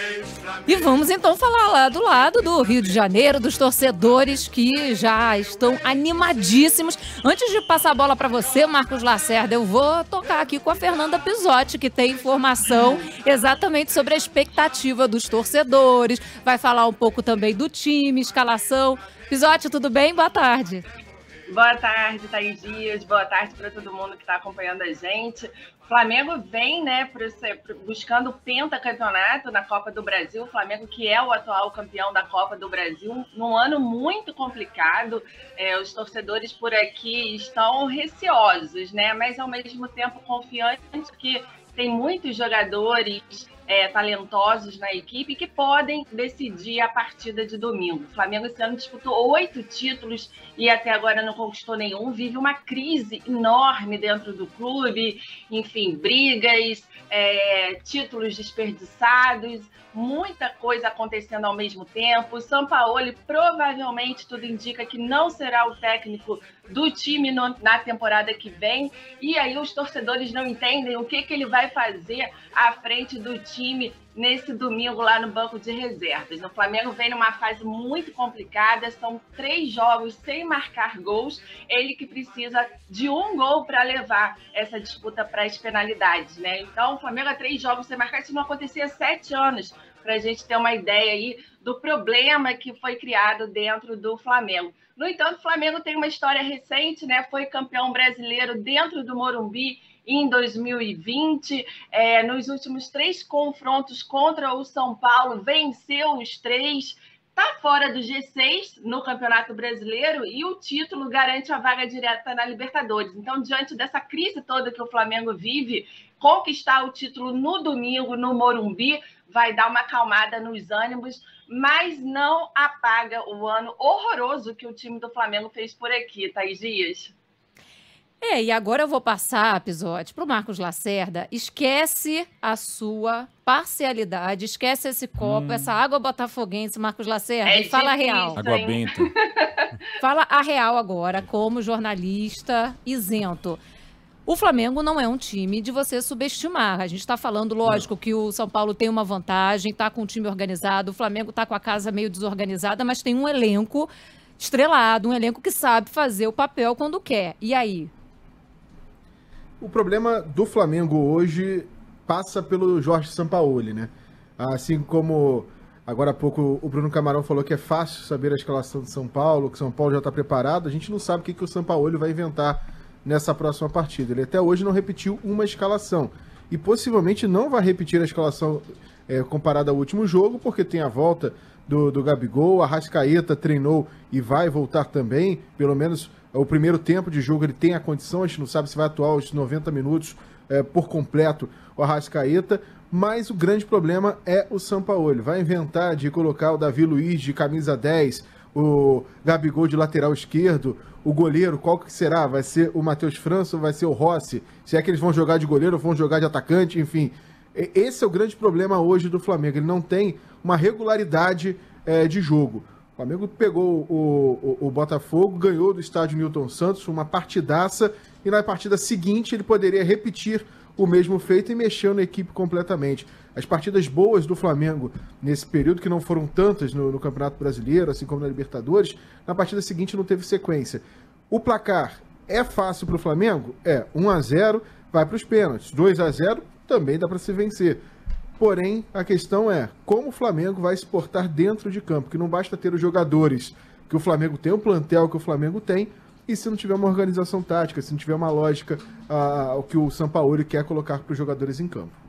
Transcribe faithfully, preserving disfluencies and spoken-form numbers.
E vamos então falar lá do lado do Rio de Janeiro, dos torcedores que já estão animadíssimos. Antes de passar a bola para você, Marcos Lacerda, eu vou tocar aqui com a Fernanda Pisotti, que tem informação exatamente sobre a expectativa dos torcedores. Vai falar um pouco também do time, escalação. Pisotti, tudo bem? Boa tarde. Boa tarde, Thaís Dias. Boa tarde para todo mundo que está acompanhando a gente. O Flamengo vem, né, buscando o pentacampeonato na Copa do Brasil. O Flamengo, que é o atual campeão da Copa do Brasil, num ano muito complicado. É, os torcedores por aqui estão receosos, né, mas ao mesmo tempo confiantes que tem muitos jogadores é, talentosos na equipe que podem decidir a partida de domingo. O Flamengo esse ano disputou oito títulos e até agora não conquistou nenhum. Vive uma crise enorme dentro do clube, enfim, brigas, é, títulos desperdiçados, muita coisa acontecendo ao mesmo tempo. O Sampaoli provavelmente, tudo indica que não será o técnico do time no, na temporada que vem, e aí os torcedores não entendem o que, que ele vai fazer à frente do time nesse domingo lá no banco de reservas. O Flamengo vem numa fase muito complicada, são três jogos sem marcar gols, ele que precisa de um gol para levar essa disputa para as penalidades, né? Então o Flamengo há três jogos sem marcar, isso não acontecia há sete anos, para a gente ter uma ideia aí do problema que foi criado dentro do Flamengo. No entanto, o Flamengo tem uma história recente, né? Foi campeão brasileiro dentro do Morumbi em dois mil e vinte. É, nos últimos três confrontos contra o São Paulo, venceu os três. Está fora do G seis no Campeonato Brasileiro e o título garante a vaga direta na Libertadores. Então, diante dessa crise toda que o Flamengo vive, conquistar o título no domingo, no Morumbi, vai dar uma acalmada nos ânimos, mas não apaga o ano horroroso que o time do Flamengo fez por aqui, Thaís Dias. É, e agora eu vou passar, Pisotti, para o Marcos Lacerda. Esquece a sua parcialidade, esquece esse copo, hum. essa água botafoguense, Marcos Lacerda, é e fala a real. Água benta. Fala a real agora, como jornalista isento. O Flamengo não é um time de você subestimar. A gente está falando, lógico, não. que o São Paulo tem uma vantagem, está com um time organizado, o Flamengo está com a casa meio desorganizada, mas tem um elenco estrelado, um elenco que sabe fazer o papel quando quer. E aí? O problema do Flamengo hoje passa pelo Jorge Sampaoli, né? Assim como agora há pouco o Bruno Camarão falou que é fácil saber a escalação de São Paulo, que São Paulo já está preparado, a gente não sabe o que, que o Sampaoli vai inventar nessa próxima partida. Ele até hoje não repetiu uma escalação e possivelmente não vai repetir a escalação é, comparada ao último jogo, porque tem a volta do, do Gabigol, a Arrascaeta treinou e vai voltar também, pelo menos o primeiro tempo de jogo ele tem a condição, a gente não sabe se vai atuar os noventa minutos é, por completo o Arrascaeta, mas o grande problema é o Sampaoli. Vai inventar de colocar o Davi Luiz de camisa dez, o Gabigol de lateral esquerdo, o goleiro, qual que será? Vai ser o Matheus França ou vai ser o Rossi? Se é que eles vão jogar de goleiro ou vão jogar de atacante, enfim. Esse é o grande problema hoje do Flamengo, ele não tem uma regularidade é, de jogo. O Flamengo pegou o, o, o Botafogo, ganhou do estádio Newton Santos, uma partidaça, e na partida seguinte ele poderia repetir o mesmo feito e mexeu na equipe completamente. As partidas boas do Flamengo nesse período, que não foram tantas no, no Campeonato Brasileiro, assim como na Libertadores, na partida seguinte não teve sequência. O placar é fácil para o Flamengo? É, um a zero, vai para os pênaltis. dois a zero também dá para se vencer. Porém, a questão é como o Flamengo vai se portar dentro de campo, que não basta ter os jogadores que o Flamengo tem, o plantel que o Flamengo tem, e se não tiver uma organização tática, se não tiver uma lógica, uh, o que o Sampaoli quer colocar para os jogadores em campo.